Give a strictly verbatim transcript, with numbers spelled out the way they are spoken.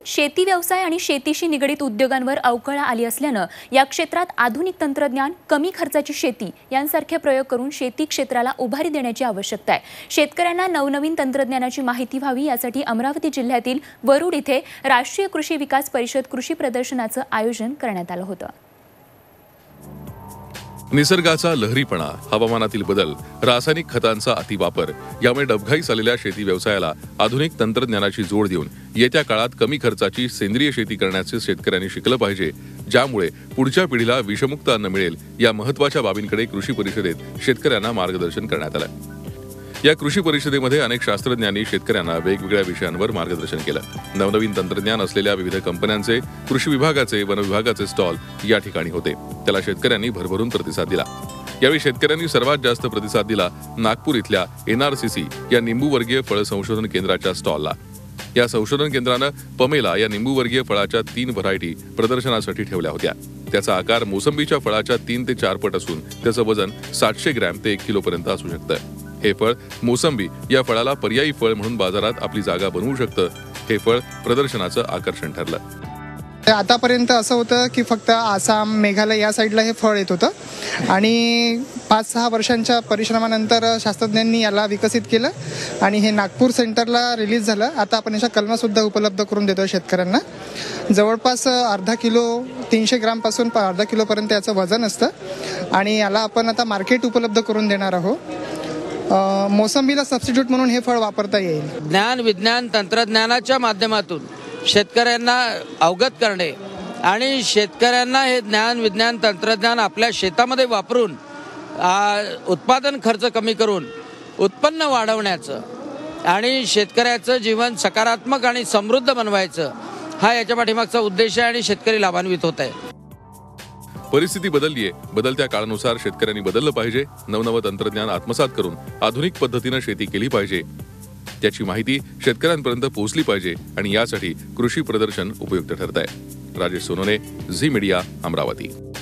शेती व्यवसाय आणि शेतीशी निगडित उद्योगांवर अवकळा आली असल्यानं या क्षेत्रात आधुनिक तंत्रज्ञान, कमी खर्चाची शेती यांसारखे प्रयोग करून शेती क्षेत्राला उभारी देण्याची आवश्यकता आहे। शेतकऱ्यांना नवनवीन तंत्रज्ञानाची माहिती व्हावी यासाठी अमरावती जिल्ह्यातील वरुड इथे राष्ट्रीय कृषी विकास परिषद कृषी प्रदर्शनाचं आयोजन करण्यात आलं होतं। निसर्गाचा लहरीपणा, हवामानातील बदल, रासायनिक खतांचा अतिवापर यामुळे डबघाईस आलेल्या शेती व्यवसायाला आधुनिक तंत्रज्ञानाची जोड देऊन येत्या काळात कमी खर्चाची सेंद्रिय शेती करण्याचे शेतकऱ्यांनी शिकलं पाहिजे, ज्यामुळे पुढच्या पिढीला विषमुक्त अन्न मिळेल। या महत्त्वाच्या बाबींकडे कृषी परिषदेत शेतकऱ्यांना मार्गदर्शन करण्यात आलं। या कृषी परिषदेमध्ये अनेक शास्त्रज्ञांनी शेतकऱ्यांना वेगवेगळ्या विषयांवर मार्गदर्शन केलं। नवनवीन तंत्रज्ञान असलेल्या विविध कंपन्यांचे, कृषी विभागाचे, वन विभागाचे स्टॉल या ठिकाणी होते। त्याला शेतकऱ्यांनी भरभरून प्रतिसाद दिला। यावेळी शेतकऱ्यांनी सर्वात जास्त प्रतिसाद दिला नागपूर इथल्या एन आर सी सी या निंबूवर्गीय फळ संशोधन केंद्राच्या स्टॉलला। या संशोधन केंद्रानं पमेला या निंबूवर्गीय फळाच्या तीन व्हरायटी प्रदर्शनासाठी ठेवल्या होत्या। त्याचा आकार मोसंबीच्या फळाच्या तीन ते चार पट असून त्याचं वजन सातशे ग्रॅम ते एक किलो पर्यंत असू शकतं। हे फळ मोसंबी या फळाला पर्यायी फळ म्हणून बाजारात आपली जागा बनवू शकतं। हे फळ प्रदर्शनाचं आकर्षण ठरलं। आतापर्यंत असं होतं की फक्त आसाम, मेघालय या साईडला हे फळ येत होतं आणि पाच सहा वर्षांच्या परिश्रमानंतर शास्त्रज्ञांनी याला विकसित केलं आणि हे नागपूर सेंटरला रिलीज झालं। आता आपण याच्या कलमा सुद्धा उपलब्ध करून देतो शेतकऱ्यांना। जवळपास अर्धा किलो तीनशे ग्राम पासून अर्धा किलो पर्यंत याचं वजन असतं आणि याला आपण आता मार्केट उपलब्ध करून देणार आहोत। मोसंबीला सबस्टिट्यूट म्हणून हे फळ वापरता येईल। ज्ञान, विज्ञान, तंत्रज्ञानाच्या माध्यमातून शेतकऱ्यांना अवगत करणे आणि शेतकऱ्यांना हे ज्ञान, विज्ञान, तंत्रज्ञान आपल्या शेतामध्ये वापरून उत्पादन खर्च कमी करून उत्पन्न वाढवण्याचं आणि शेतकऱ्याचं जीवन सकारात्मक आणि समृद्ध बनवायचं हा याच्या पाठीमागचा उद्देश आहे आणि शेतकरी लाभान्वित होत आहे। परिस्थिती बदललीये, बदलत्या काळानुसार शेतकऱ्यांनी बदललं पाहिजे। नवनवं तंत्रज्ञान आत्मसात करून आधुनिक पद्धतीने शेती केली पाहिजे, त्याची माहिती शेतकऱ्यांपर्यंत पोहोचली पाहिजे आणि यासाठी कृषी प्रदर्शन उपयुक्त ठरत आहे। राजेश सोनोने, झी मीडिया, अमरावती।